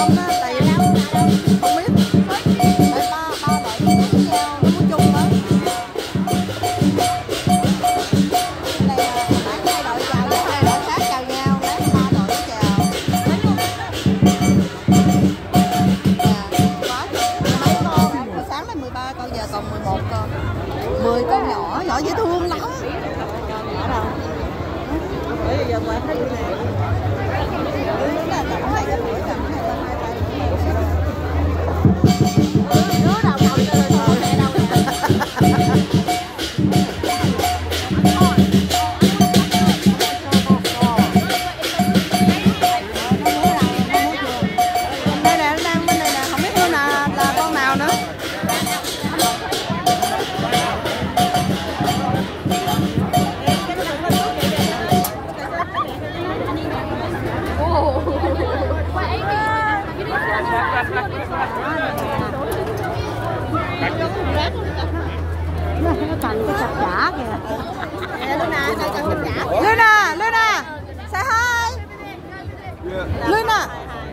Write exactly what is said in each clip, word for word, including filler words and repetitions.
không á, tại vì không biết. Tại ba ba loại với nhau nó muốn chung hết. Đây là bán hai đội chào với hai đội khác chào nhau, bán ba đội chào. Mấy con, hồi sáng là mười ba con, giờ còn mười một con. mười con nhỏ, nhỏ dễ thương lắm. Nhỏ đâu? Bây giờ qua thấy nè. Đúng là tổng này cái tuổi tổng này lên hai tay. Đứa đầu đầu chơi thôi nè đâu nè. Đây nè, nó đang bên này nè, không biết nữa là là con nào nữa. Cần cái chặt chả kìa. Luna, Luna, Luna, say hi. Luna.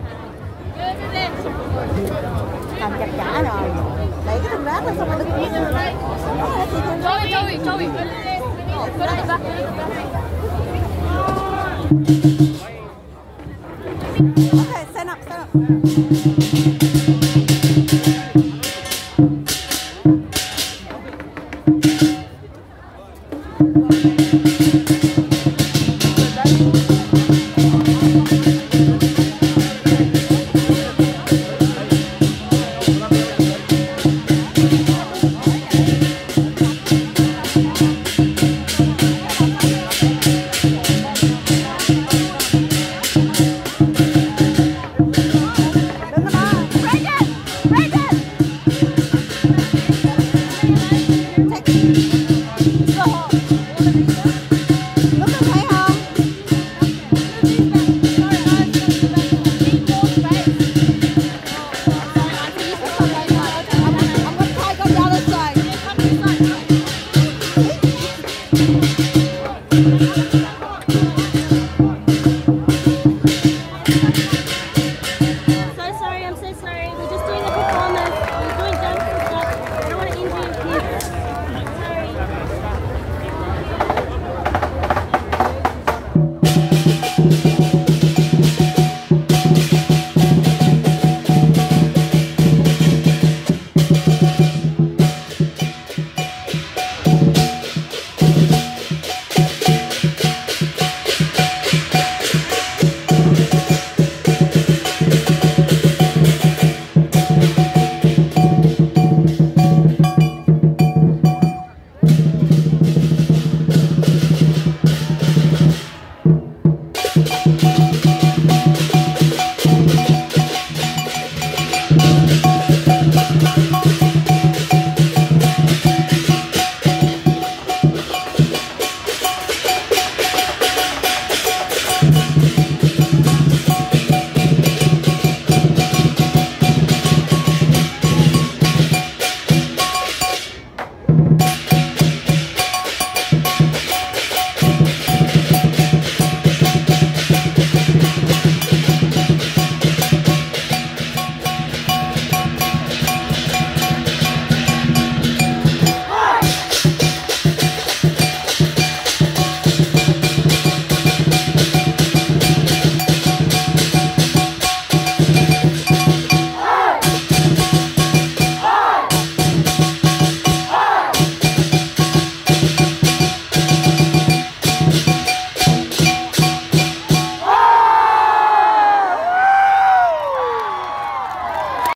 Cần chặt chả rồi. Đẩy cái thùng rác lên xong rồi đứng kia. Joey, Joey, Joey. Okay, stand up, stand up.